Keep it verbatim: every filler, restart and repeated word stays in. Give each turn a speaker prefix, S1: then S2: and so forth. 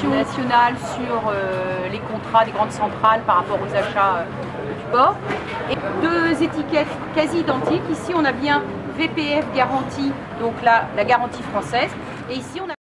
S1: réglementation nationale sur euh, les contrats des grandes centrales par rapport aux achats euh, du port. Et deux étiquettes quasi identiques. Ici, on a bien V P F garantie, donc là, la garantie française. Et ici, on a